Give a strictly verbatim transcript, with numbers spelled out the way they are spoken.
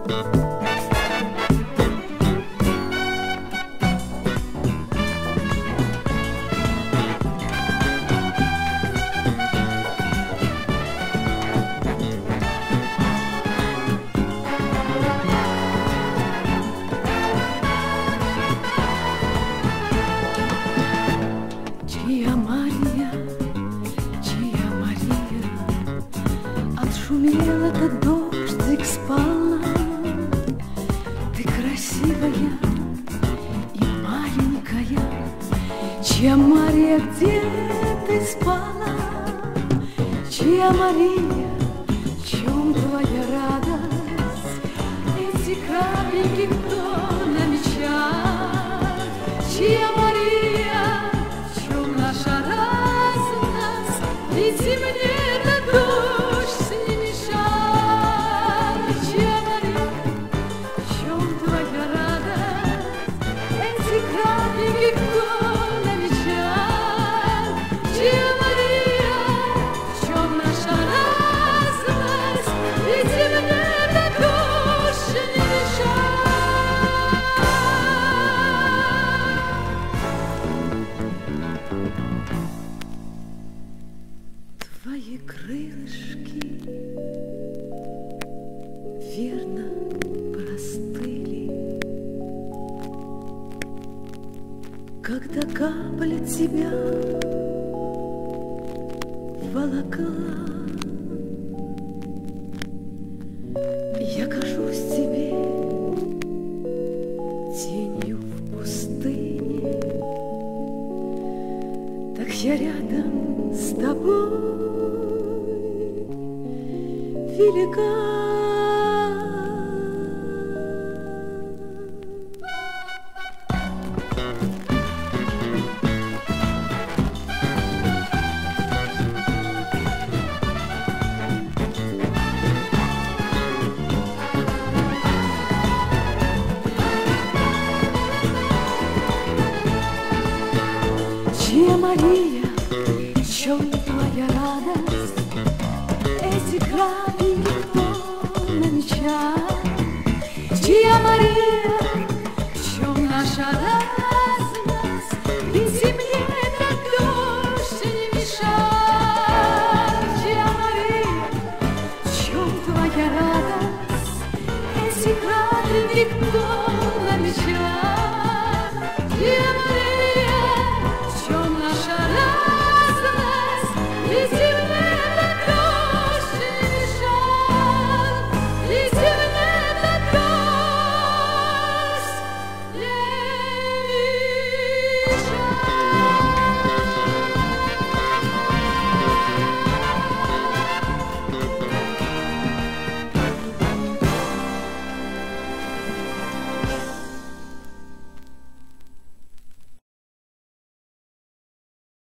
Чья Мария, чья Мария, отшумел этот дождик спала. Ты красивая и маленькая, чья Мария, где ты спала? Чья Мария, в чем твоя радость? Эти капельки кто намечал? Чья Мария, наша разность, иди мне на дождь не мешай. Чья Мария, в чем твоя радость? Эти капельки кто намечал? Чья Мария, в чем наша разность, иди мне на дождь не мешай. Твои крылышки верно простыли, когда капля тебя волокла. Я кажусь тебе тенью в пустыне, так я рядом с тобой велика. Чья Мария, в чем твоя радость? Эти капельки кто намечал? Чья Мария, в чем наша разность? Иди мне на дождь не мешай. Чья Мария, в чем твоя радость? Эти капельки кто намечал?